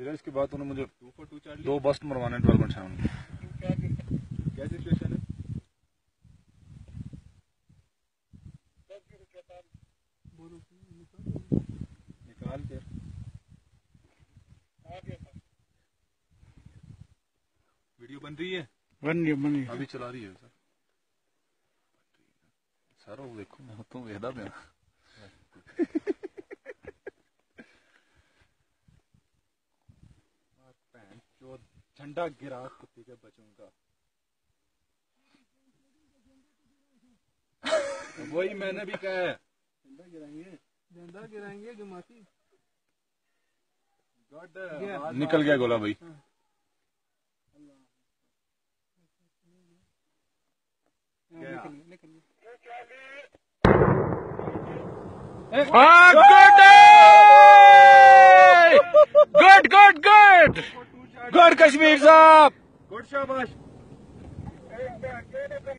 फिर इसके बाद उन्होंने मुझे 2 बस्ट मरवाने 12.7 में। क्या सिचुएशन है? निकाल के वीडियो बन रही है? बन रही अभी चला रही है सर। सर वो देखो मैं तो वेदा में जो झंडा गिरा कुत्ते के बच्चों का। वही मैंने भी कहा है, झंडा गिराएंगे जो माफी निकल गया गोला भाई। Good good good good Kashmir साहब, गुड शाबाश।